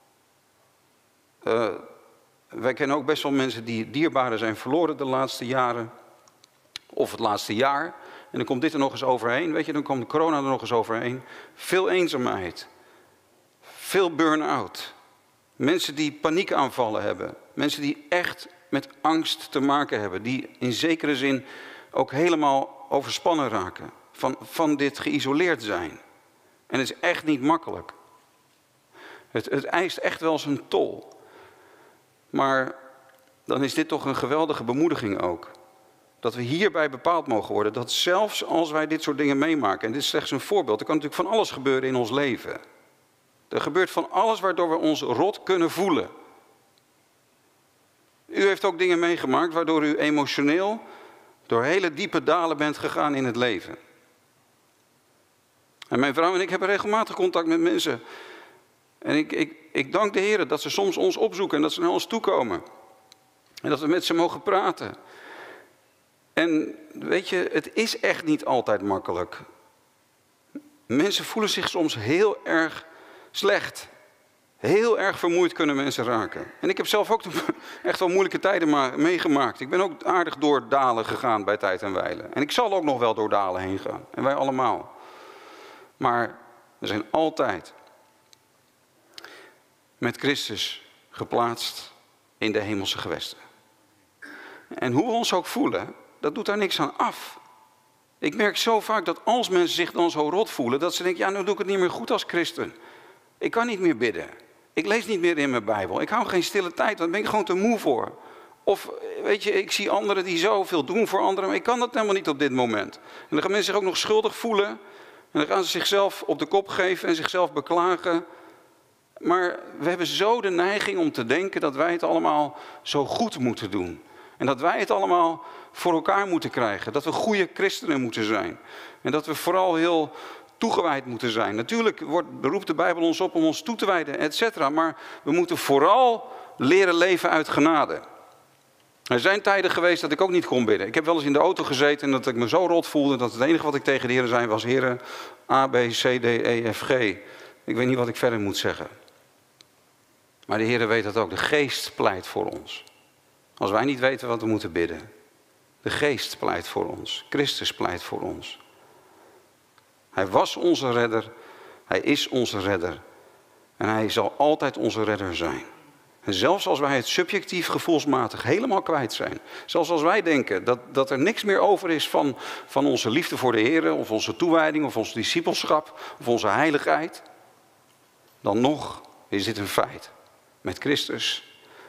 Speaker 4: Wij kennen ook best wel mensen die dierbaren zijn verloren de laatste jaren. Of het laatste jaar. En dan komt dit er nog eens overheen. Weet je, dan komt de corona er nog eens overheen. Veel eenzaamheid. Veel burn-out. Mensen die paniekaanvallen hebben. Mensen die echt met angst te maken hebben. Die in zekere zin ook helemaal overspannen raken. Van dit geïsoleerd zijn. En het is echt niet makkelijk. Het eist echt wel zijn tol. Maar dan is dit toch een geweldige bemoediging ook. Dat we hierbij bepaald mogen worden. Dat zelfs als wij dit soort dingen meemaken. En dit is slechts een voorbeeld. Er kan natuurlijk van alles gebeuren in ons leven. Er gebeurt van alles waardoor we ons rot kunnen voelen. U heeft ook dingen meegemaakt waardoor u emotioneel door hele diepe dalen bent gegaan in het leven. En mijn vrouw en ik hebben regelmatig contact met mensen. En ik dank de Heer dat ze soms ons opzoeken en dat ze naar ons toekomen. En dat we met ze mogen praten. En weet je, het is echt niet altijd makkelijk. Mensen voelen zich soms heel erg slecht. Heel erg vermoeid kunnen mensen raken. En ik heb zelf ook echt wel moeilijke tijden meegemaakt. Ik ben ook aardig door dalen gegaan bij tijd en wijle. En ik zal ook nog wel door dalen heen gaan. En wij allemaal. Maar We zijn altijd met Christus geplaatst in de hemelse gewesten. En hoe we ons ook voelen, dat doet daar niks aan af. Ik merk zo vaak dat als mensen zich dan zo rot voelen, dat ze denken, ja, nu doe ik het niet meer goed als christen. Ik kan niet meer bidden. Ik lees niet meer in mijn Bijbel. Ik hou geen stille tijd, daar ben ik gewoon te moe voor. Of, weet je, ik zie anderen die zoveel doen voor anderen, maar ik kan dat helemaal niet op dit moment. En dan gaan mensen zich ook nog schuldig voelen. En dan gaan ze zichzelf op de kop geven en zichzelf beklagen. Maar we hebben zo de neiging om te denken dat wij het allemaal zo goed moeten doen. En dat wij het allemaal voor elkaar moeten krijgen. Dat we goede christenen moeten zijn. En dat we vooral heel toegewijd moeten zijn. Natuurlijk roept de Bijbel ons op om ons toe te wijden, et cetera. Maar we moeten vooral leren leven uit genade. Er zijn tijden geweest dat ik ook niet kon bidden. Ik heb wel eens in de auto gezeten en dat ik me zo rot voelde dat het enige wat ik tegen de Heer zei was: Heer, A, B, C, D, E, F, G. Ik weet niet wat ik verder moet zeggen. Maar de Heer weet dat ook. De Geest pleit voor ons. Als wij niet weten wat we moeten bidden. De Geest pleit voor ons. Christus pleit voor ons. Hij was onze redder. Hij is onze redder. En hij zal altijd onze redder zijn. En zelfs als wij het subjectief gevoelsmatig helemaal kwijt zijn. Zelfs als wij denken dat er niks meer over is van onze liefde voor de Heer. Of onze toewijding. Of ons discipelschap. Of onze heiligheid. Dan nog is dit een feit. Met Christus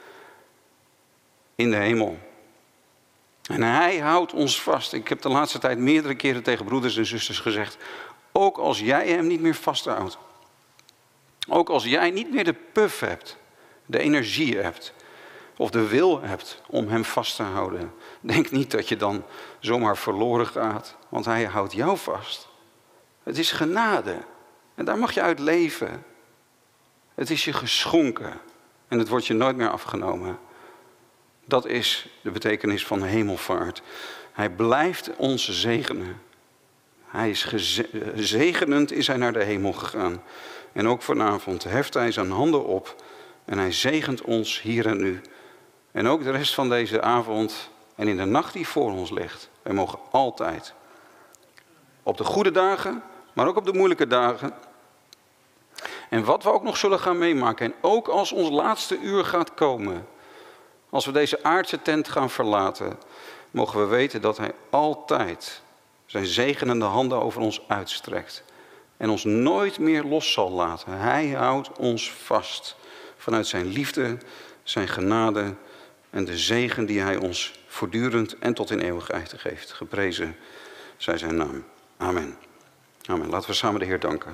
Speaker 4: in de hemel. En hij houdt ons vast. Ik heb de laatste tijd meerdere keren tegen broeders en zusters gezegd. Ook als jij hem niet meer vasthoudt. Ook als jij niet meer de puff hebt. De energie hebt. Of de wil hebt om hem vast te houden. Denk niet dat je dan zomaar verloren gaat. Want hij houdt jou vast. Het is genade. En daar mag je uit leven. Het is je geschonken. En het wordt je nooit meer afgenomen. Dat is de betekenis van hemelvaart. Hij blijft ons zegenen. Hij is zegenend is hij naar de hemel gegaan. En ook vanavond heft hij zijn handen op. En hij zegent ons hier en nu. En ook de rest van deze avond en in de nacht die voor ons ligt. Wij mogen altijd. Op de goede dagen, maar ook op de moeilijke dagen. En wat we ook nog zullen gaan meemaken. En ook als ons laatste uur gaat komen. Als we deze aardse tent gaan verlaten. Mogen we weten dat hij altijd zijn zegenende handen over ons uitstrekt. En ons nooit meer los zal laten. Hij houdt ons vast. Vanuit zijn liefde, zijn genade en de zegen die hij ons voortdurend en tot in eeuwigheid geeft. Geprezen zij zijn naam. Amen. Amen. Laten we samen de Heer danken.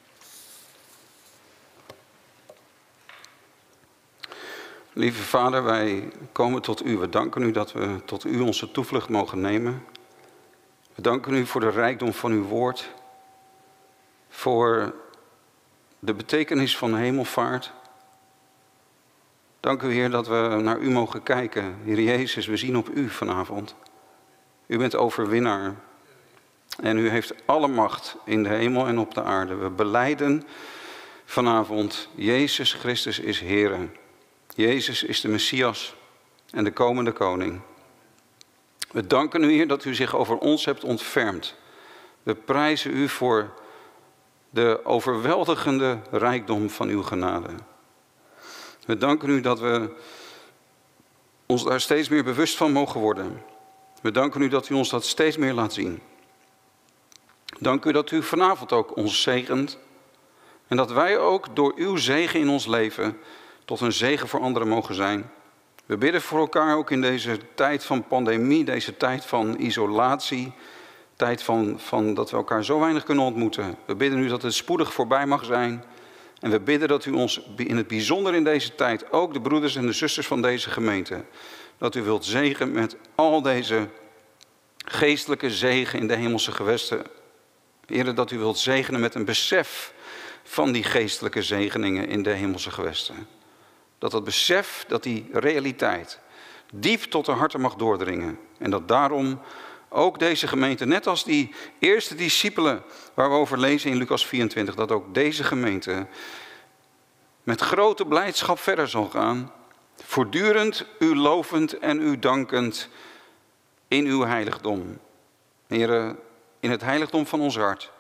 Speaker 4: Lieve Vader, wij komen tot u. We danken u dat we tot u onze toevlucht mogen nemen. We danken u voor de rijkdom van uw woord. Voor de betekenis van hemelvaart. Dank u, Heer, dat we naar u mogen kijken. Heer Jezus, we zien op u vanavond. U bent overwinnaar. En u heeft alle macht in de hemel en op de aarde. We belijden vanavond, Jezus Christus is Heer. Jezus is de Messias en de komende koning. We danken u, Heer, dat u zich over ons hebt ontfermd. We prijzen u voor de overweldigende rijkdom van uw genade. We danken u dat we ons daar steeds meer bewust van mogen worden. We danken u dat u ons dat steeds meer laat zien. Dank u dat u vanavond ook ons zegent. En dat wij ook door uw zegen in ons leven tot een zegen voor anderen mogen zijn. We bidden voor elkaar ook in deze tijd van pandemie, deze tijd van isolatie. Tijd van dat we elkaar zo weinig kunnen ontmoeten. We bidden u dat het spoedig voorbij mag zijn. En we bidden dat u ons in het bijzonder in deze tijd, ook de broeders en de zusters van deze gemeente, dat u wilt zegenen met al deze geestelijke zegen in de hemelse gewesten. Heer, dat u wilt zegenen met een besef van die geestelijke zegeningen in de hemelse gewesten. Dat besef, dat die realiteit diep tot de harten mag doordringen. En dat daarom ook deze gemeente, net als die eerste discipelen waar we over lezen in Lucas 24, dat ook deze gemeente met grote blijdschap verder zal gaan. Voortdurend u lovend en u dankend in uw heiligdom. Heer, in het heiligdom van ons hart.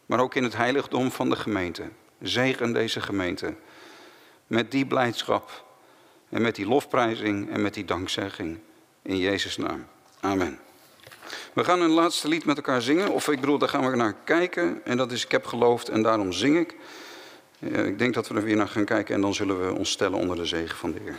Speaker 4: maar ook in het heiligdom van de gemeente. Zegen deze gemeente met die blijdschap en met die lofprijzing en met die dankzegging. In Jezus' naam. Amen. We gaan een laatste lied met elkaar zingen. Of ik bedoel, daar gaan we naar kijken. En dat is Ik heb geloofd en daarom zing ik. Ik denk dat we er weer naar gaan kijken en dan zullen we ons stellen onder de zegen van de Heer.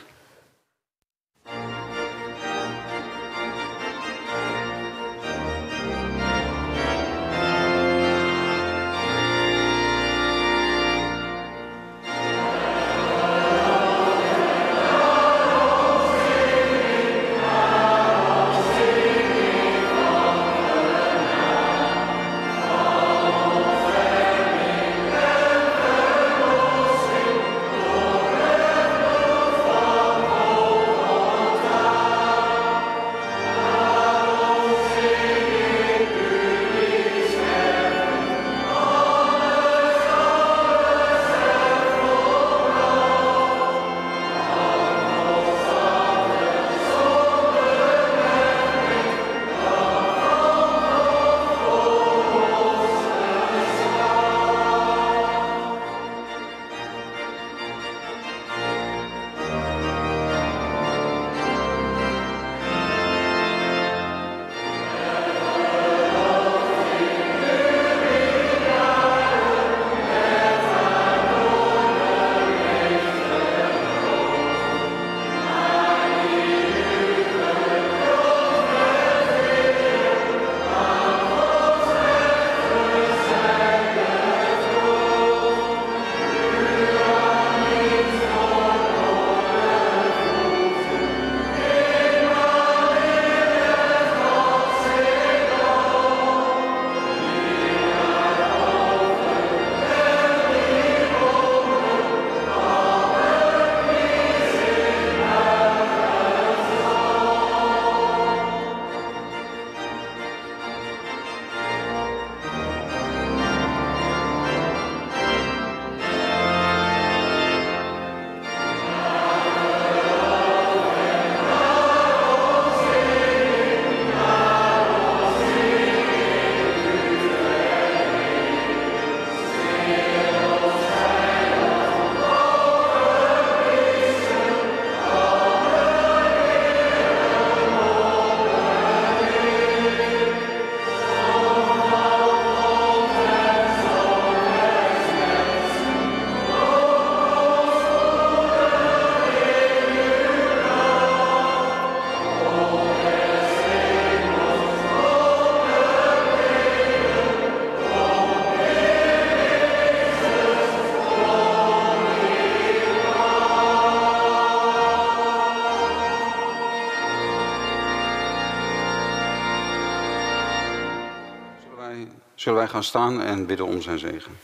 Speaker 4: Zullen wij gaan staan en bidden om zijn zegen.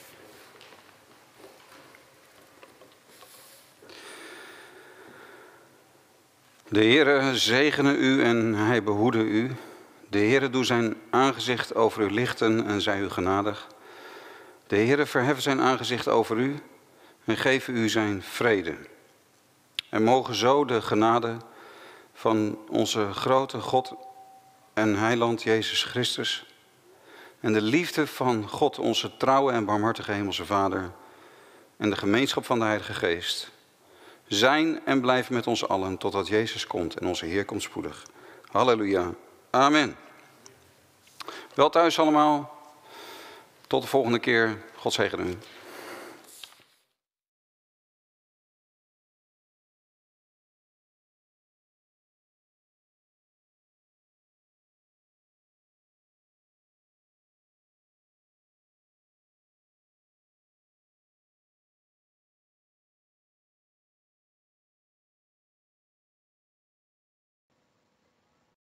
Speaker 4: De Heere zegene u en hij behoede u. De Heere doe zijn aangezicht over u lichten en zij u genadig. De Heere verheffe zijn aangezicht over u en geef u zijn vrede. En mogen zo de genade van onze grote God en heiland Jezus Christus en de liefde van God, onze trouwe en barmhartige hemelse Vader, en de gemeenschap van de Heilige Geest zijn en blijven met ons allen totdat Jezus komt en onze Heer komt spoedig. Halleluja. Amen. Wel thuis allemaal. Tot de volgende keer. God zegene u.